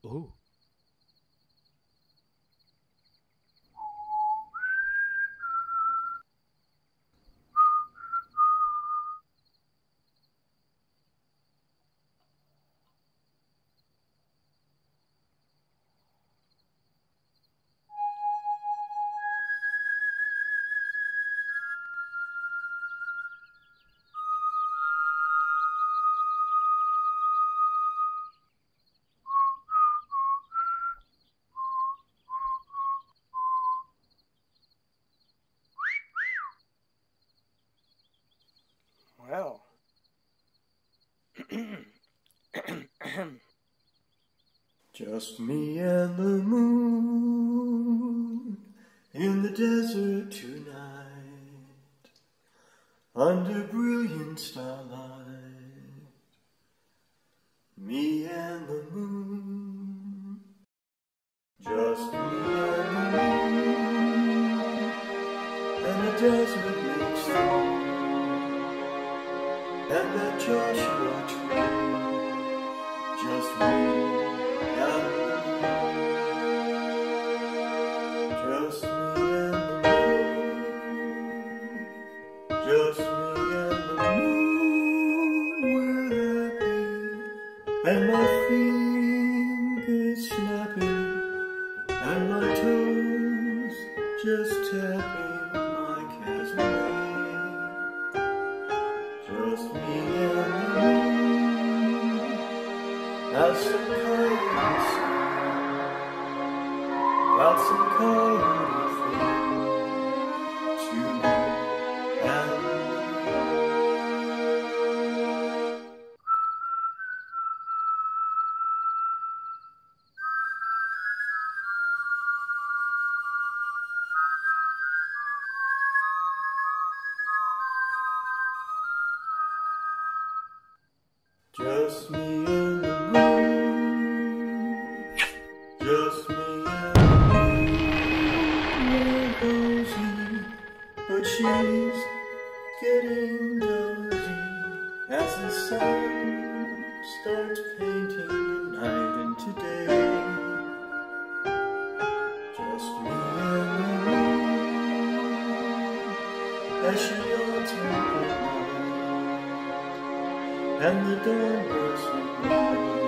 Oh. Well. Just me and the moon in the desert tonight, under brilliant starlight. Me and the moon, just me and the moon, and the desert makes through, and that Joshua tree, just me and the moon, just me and the moon, just me and the moon, we're happy, and my fingers snapping, and my toes just tapping my casimir. Just me and the moon, as some coyotes sing, got some coyote things to me and the moon. Just me and the moon, just me and the moon, we're cozy, but she's getting dozy as the sun starts painting the night into day. Just me and the moon, as she yawns her good night, and the dawn bursts with light.